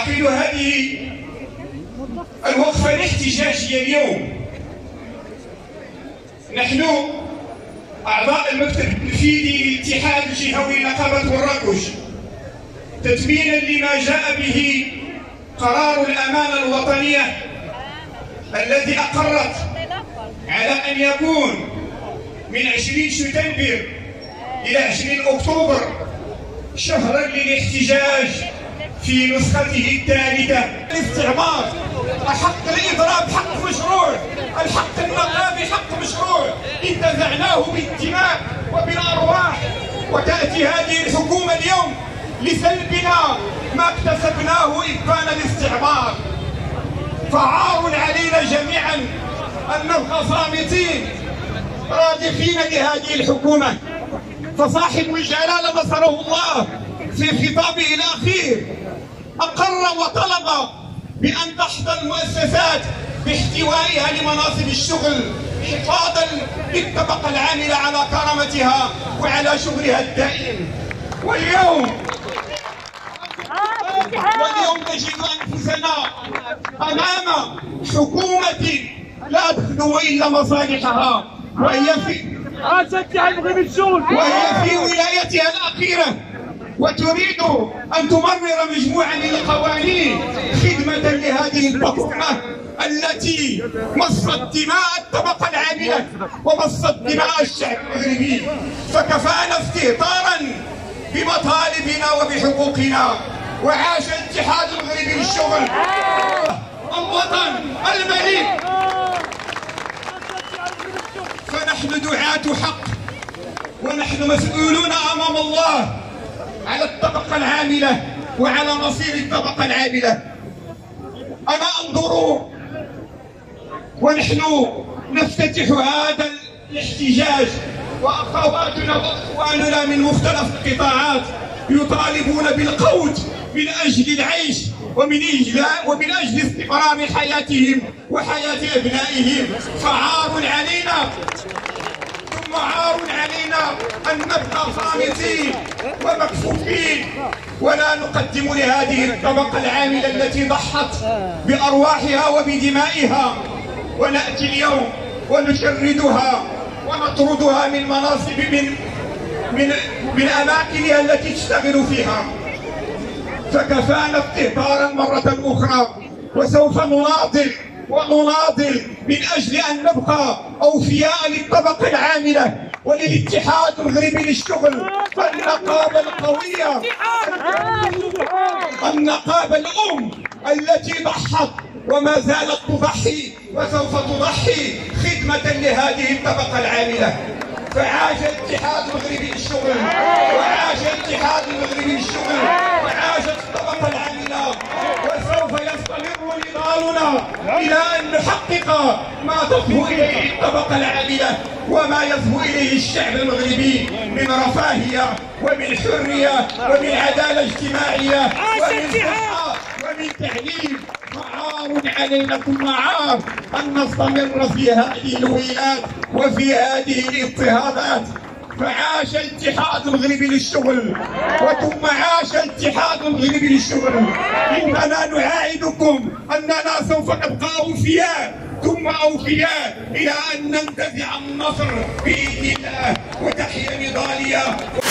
نعقد هذه الوقفة الاحتجاجية اليوم نحن أعضاء المكتب التنفيذي للاتحاد الجهوي لنقابة مراكش، تتميما لما جاء به قرار الأمانة الوطنية الذي أقرت على أن يكون من 20 سبتمبر إلى 20 أكتوبر شهرا للاحتجاج في نسخته الثالثة. الاستعمار حق الإضراب حق مشروع، الحق النقابي حق مشروع انتزعناه بالدماء وبالأرواح، وتأتي هذه الحكومة اليوم لسلبنا ما اكتسبناه إبان الاستعمار. فعار علينا جميعا أن نبقى صامتين رادخين لهذه الحكومة. فصاحب الجلالة نصره الله في خطابه الأخير أقر وطلب بأن تحظى المؤسسات باحتوائها لمناصب الشغل حفاظا للطبقة العاملة على كرامتها وعلى شغلها الدائم. واليوم نجد أنفسنا أمام حكومة لا تخدم إلا مصالحها، وهي في ولايتها الأخيرة، وتريد أن تمرر مجموعة من القوانين خدمة لهذه الحكومة التي مصت دماء الطبقة العاملة ومصت دماء الشعب المغربي. فكفانا استهتارا بمطالبنا وبحقوقنا. وعاش الاتحاد المغربي للشغل، الوطن، الملك. فنحن دعاة حق، ونحن مسؤولون أمام الله على الطبقة العاملة وعلى مصير الطبقة العاملة. أنا أنظر ونحن نفتتح هذا الاحتجاج، وأخواتنا وأخواننا من مختلف القطاعات يطالبون بالقوت من أجل العيش ومن أجل استقرار حياتهم وحياة أبنائهم. فعار علينا ثم عار علينا أن نبقى صامتين ومكفوفين ولا نقدم لهذه الطبقة العاملة التي ضحت بأرواحها وبدمائها، ونأتي اليوم ونشردها ونطردها من مناصب من أماكنها التي تشتغل فيها. فكفانا استهتارا مرة أخرى، وسوف نناضل من أجل أن نبقى أوفياء للطبقة العاملة وللاتحاد المغربي للشغل. فالنقابة القوية، النقابة الأم التي ضحت وما زالت تضحي وسوف تضحي خدمة لهذه الطبقة العاملة. فعاش الاتحاد المغربي للشغل، وعاش الاتحاد المغربي للشغل، وعاشت الطبقة العاملة. وسوف يستمر نضالنا إلى أن نحقق ما تهفو إليه الطبقة العاملة وما يهفو إليه الشعب المغربي من رفاهية ومن حرية ومن عدالة اجتماعية ومن صحة ومن تعليم. فعار علينا ثم عار أن نستمر في هذه الويلات وفي هذه الاضطهادات. فعاش الاتحاد المغربي للشغل، وثم عاش الاتحاد المغربي للشغل. إننا نعاهدكم أننا سوف نبقى أوفياء ثم أوفياء إلى أن ننتزع النصر بإذن الله. وتحيا نضالية.